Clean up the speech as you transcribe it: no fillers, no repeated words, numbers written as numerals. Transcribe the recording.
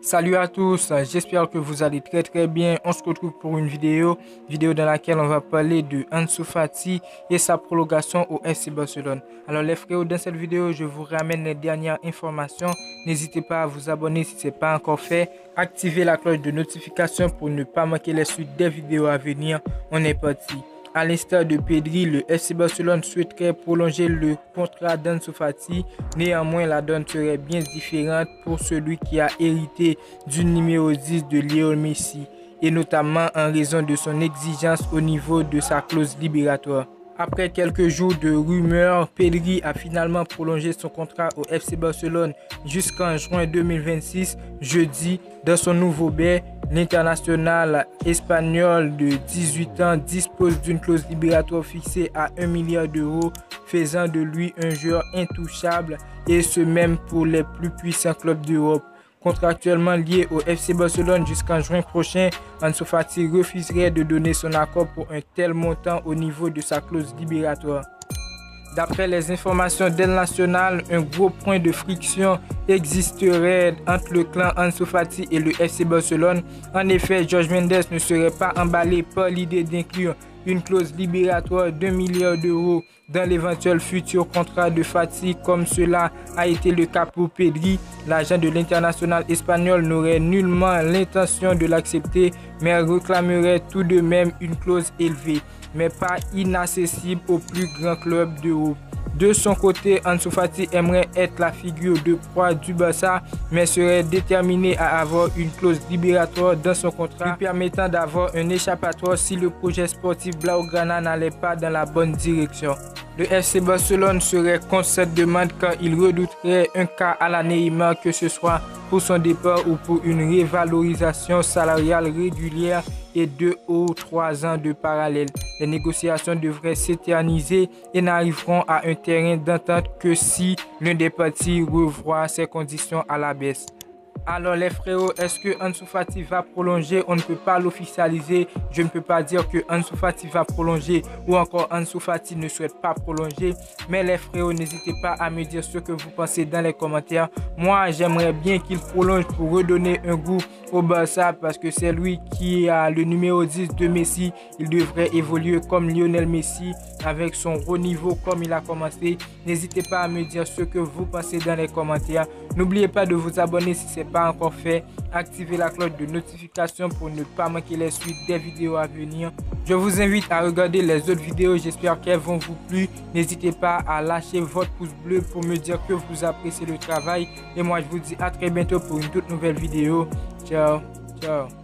Salut à tous, j'espère que vous allez très bien. On se retrouve pour une vidéo dans laquelle on va parler de Ansu Fati et sa prolongation au FC Barcelone. Alors les frérots, dans cette vidéo, je vous ramène les dernières informations. N'hésitez pas à vous abonner si ce n'est pas encore fait. Activez la cloche de notification pour ne pas manquer les suites des vidéos à venir. On est parti. À l'instar de Pedri, le FC Barcelone souhaiterait prolonger le contrat d'Ansu Fati. Néanmoins, la donne serait bien différente pour celui qui a hérité du numéro 10 de Lionel Messi, et notamment en raison de son exigence au niveau de sa clause libératoire. Après quelques jours de rumeurs, Pedri a finalement prolongé son contrat au FC Barcelone jusqu'en juin 2026. Jeudi, dans son nouveau bail, l'international espagnol de 18 ans dispose d'une clause libératoire fixée à 1 milliard d'euros, faisant de lui un joueur intouchable, et ce même pour les plus puissants clubs d'Europe. Contractuellement lié au FC Barcelone jusqu'en juin prochain, Ansu Fati refuserait de donner son accord pour un tel montant au niveau de sa clause libératoire. D'après les informations d'El Nacional, un gros point de friction existerait entre le clan Ansu Fati et le FC Barcelone. En effet, Jorge Mendes ne serait pas emballé par l'idée d'inclure une clause libératoire d'1 milliard d'euros dans l'éventuel futur contrat de Fati, comme cela a été le cas pour Pedri. L'agent de l'international espagnol n'aurait nullement l'intention de l'accepter, mais réclamerait tout de même une clause élevée, mais pas inaccessible aux plus grands clubs d'Europe. De son côté, Ansu Fati aimerait être la figure de proie du Barça, mais serait déterminé à avoir une clause libératoire dans son contrat, lui permettant d'avoir un échappatoire si le projet sportif blaugrana n'allait pas dans la bonne direction. Le FC Barcelone serait contre cette demande car il redouterait un cas à la Neymar, que ce soit pour son départ ou pour une révalorisation salariale régulière et 2 ou 3 ans de parallèle. Les négociations devraient s'éterniser et n'arriveront à un terrain d'entente que si l'un des partis revoit ses conditions à la baisse. Alors les frérots, est-ce que Ansu Fati va prolonger? On ne peut pas l'officialiser. Je ne peux pas dire que Ansu Fati va prolonger ou encore Ansu Fati ne souhaite pas prolonger. Mais les frérots, n'hésitez pas à me dire ce que vous pensez dans les commentaires. Moi, j'aimerais bien qu'il prolonge pour redonner un goût au Barça, parce que c'est lui qui a le numéro 10 de Messi. Il devrait évoluer comme Lionel Messi avec son haut niveau comme il a commencé. N'hésitez pas à me dire ce que vous pensez dans les commentaires. N'oubliez pas de vous abonner si ce n'est pas encore fait. Activez la cloche de notification pour ne pas manquer les suites des vidéos à venir. Je vous invite à regarder les autres vidéos, j'espère qu'elles vont vous plaire. N'hésitez pas à lâcher votre pouce bleu pour me dire que vous appréciez le travail. Et moi je vous dis à très bientôt pour une toute nouvelle vidéo. Ciao, ciao.